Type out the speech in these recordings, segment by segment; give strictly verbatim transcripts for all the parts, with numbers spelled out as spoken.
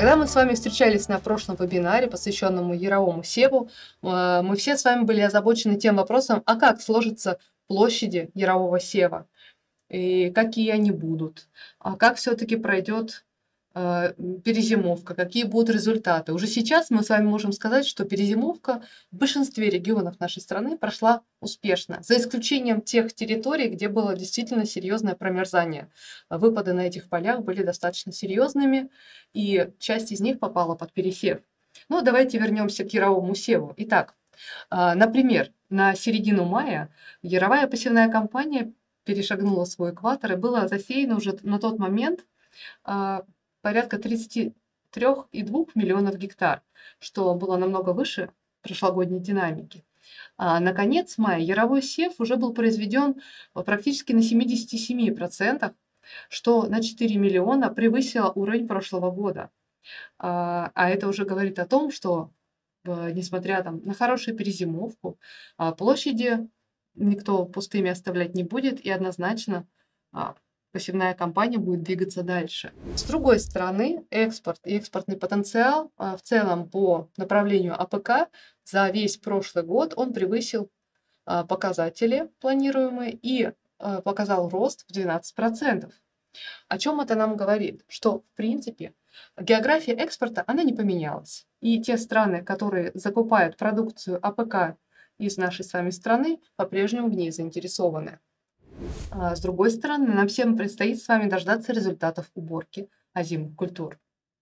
Когда мы с вами встречались на прошлом вебинаре, посвященному яровому севу, э, мы все с вами были озабочены тем вопросом, а как сложатся площади ярового сева, и какие они будут, а как все-таки пройдет э, перезимовка, какие будут результаты. Уже сейчас мы с вами можем сказать, что перезимовка в большинстве регионов нашей страны прошла успешно, за исключением тех территорий, где было действительно серьезное промерзание. Выпады на этих полях были достаточно серьезными, и часть из них попала под пересев. Ну, давайте вернемся к яровому севу. Итак, например, на середину мая яровая посевная кампания перешагнула свой экватор, и было засеяно уже на тот момент порядка тридцати трёх и двух миллионов гектар, что было намного выше прошлогодней динамики. А на конец мая яровой сев уже был произведен практически на семидесяти семи процентах, что на четыре миллиона превысило уровень прошлого года. А, а это уже говорит о том, что несмотря там, на хорошую перезимовку, площади никто пустыми оставлять не будет, и однозначно посевная кампания будет двигаться дальше. С другой стороны, экспорт и экспортный потенциал в целом по направлению АПК за весь прошлый год он превысил показатели планируемые и показал рост в двенадцать процентов. О чем это нам говорит? Что, в принципе, география экспорта, она не поменялась. И те страны, которые закупают продукцию АПК из нашей с вами страны, по-прежнему в ней заинтересованы. А с другой стороны, нам всем предстоит с вами дождаться результатов уборки озимых культур.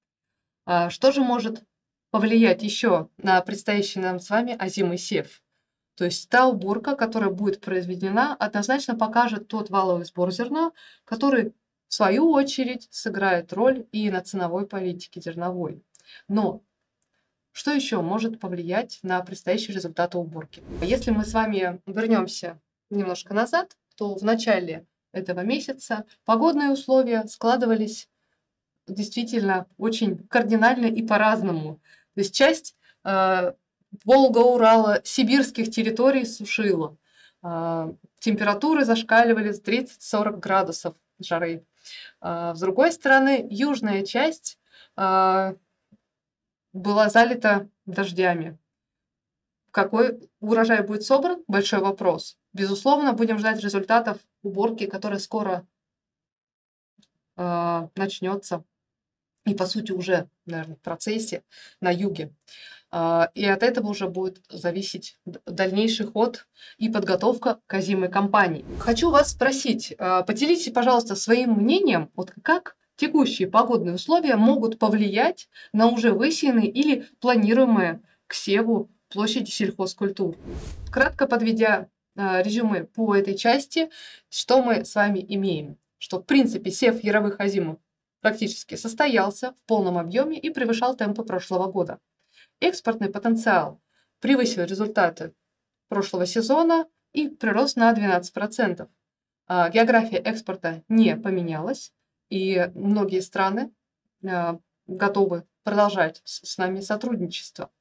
А что же может повлиять еще на предстоящий нам с вами озимый сев? То есть та уборка, которая будет произведена, однозначно покажет тот валовый сбор зерна, который в свою очередь сыграет роль и на ценовой политике зерновой. Но что еще может повлиять на предстоящие результаты уборки? Если мы с вами вернемся немножко назад, то в начале этого месяца погодные условия складывались действительно очень кардинально и по-разному. То есть часть э, Волга, Урала, сибирских территорий сушила. Э, температуры зашкаливали с тридцати-сорока градусов жары. Э, с другой стороны, южная часть э, была залита дождями. Какой урожай будет собран? Большой вопрос. Безусловно, будем ждать результатов уборки, которая скоро э, начнется. И, по сути, уже, наверное, в процессе на юге. Э, и от этого уже будет зависеть дальнейший ход и подготовка к озимой кампании. Хочу вас спросить, э, поделитесь, пожалуйста, своим мнением, вот как текущие погодные условия могут повлиять на уже высеянные или планируемые к севу площади сельхозкультур. Кратко подведя э, резюме по этой части, что мы с вами имеем? Что, в принципе, сев яровых озимых практически состоялся в полном объеме и превышал темпы прошлого года. Экспортный потенциал превысил результаты прошлого сезона и прирос на двенадцать процентов. Э, география экспорта не поменялась, и многие страны э, готовы продолжать с, с нами сотрудничество.